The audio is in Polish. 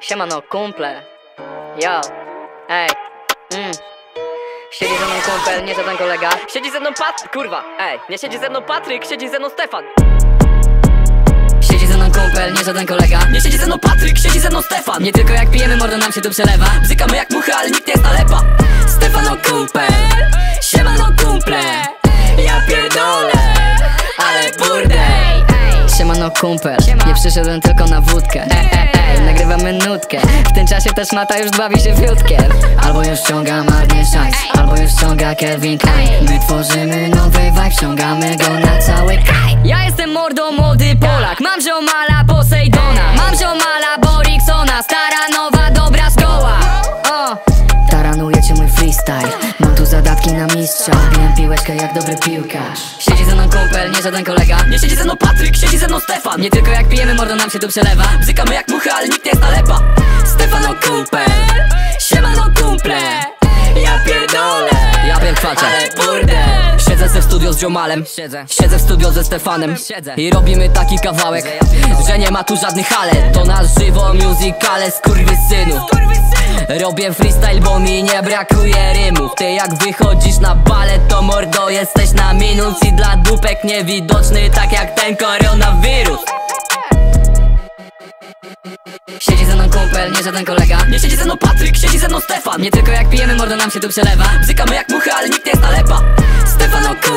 Siemano kumple. Yo, ej, Siedzi ze mną kumpel, nie żaden kolega. Siedzi ze mną kurwa, ej, nie siedzi ze mną Patryk, siedzi ze mną Stefan. Siedzi ze mną kumpel, nie żaden kolega. Nie siedzi ze mną Patryk, siedzi ze mną Stefan. Nie tylko jak pijemy, mordo nam się tu przelewa. Bzykamy jak muchy, ale nikt nie jest nalepa. Stefano kumpel, siemano kumple. Ja pierdolę, ale burdej. Siemano kumpel, nie przyszedłem tylko na wódkę. Nagrywamy nutkę. W tym czasie też Mata już bawi się fiutkiem. Albo już ściąga marnie szajs, albo już ściąga Calvin Klein. My tworzymy nowy vibe, ściągamy go na cały kraj. Ja jestem mordo, młody Polak. Mam ziomala Posejdona, mam ziomala Boriksona. Stara, nowa, dobra szkoła. Taranuje cię mój freestyle. Mam tu zadatki na mistrza. Biłem piłeczkę jak dobry piłkarz. Siedzi ze mną kumpel, nie żaden kolega. Nie siedzi ze mną Patryk, siedzi ze mną Stefan. Nie tylko jak pijemy, mordo nam się tu przelewa. Bzykamy jak muchy, ale nikt nie jest nalepa. Stefano kumpel, siemano kumple. Ja pierdolę, Ja wiem kwacze, ale burdel. siedzę ze w studio z ziomalem. Siedzę w studio ze Stefanem. I robimy taki kawałek, że nie ma tu żadnych ale. To na żywo musicale, skurwysynu. Robię freestyle, bo mi nie brakuje rymów. Ty jak wychodzisz na balet, to mordo jesteś na minus. I dla dupek niewidoczny, tak jak ten koronawirus. Siedzi ze mną kumpel, nie żaden kolega. Nie siedzi ze mną Patryk, siedzi ze mną Stefan. Nie tylko jak pijemy, mordo nam się tu przelewa. Bzykamy jak muchy, ale nikt nie jest nalepa. Stefano